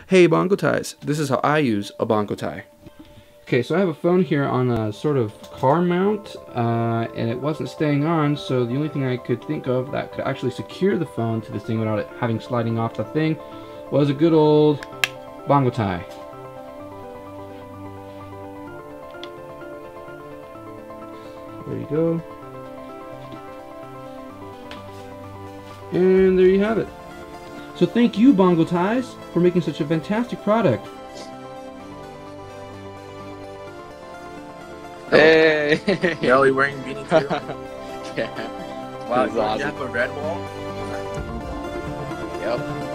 Hey Bongoties, this is how I use a Bongotie. Okay, so I have a phone here on a sort of car mount, and it wasn't staying on, so the only thing I could think of that could actually secure the phone to this thing without it having sliding off the thing was a good old Bongotie. There you go. And there you have it. So thank you, Bongoties, for making such a fantastic product. Hey! Yo, you wearing beanie too? Yeah. Wow, That's you awesome. have a red wall? Yep.